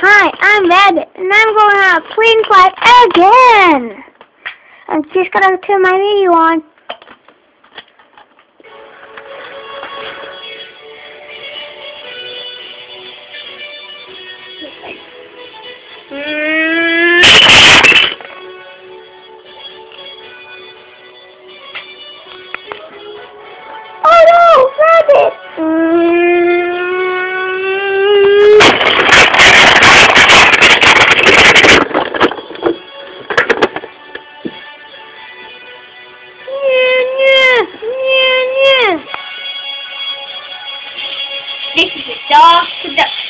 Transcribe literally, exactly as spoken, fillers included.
Hi, I'm Rabbit, and I'm going on a plane flight again! I'm just gonna turn my radio on. Oh no, Rabbit! This is a dog production.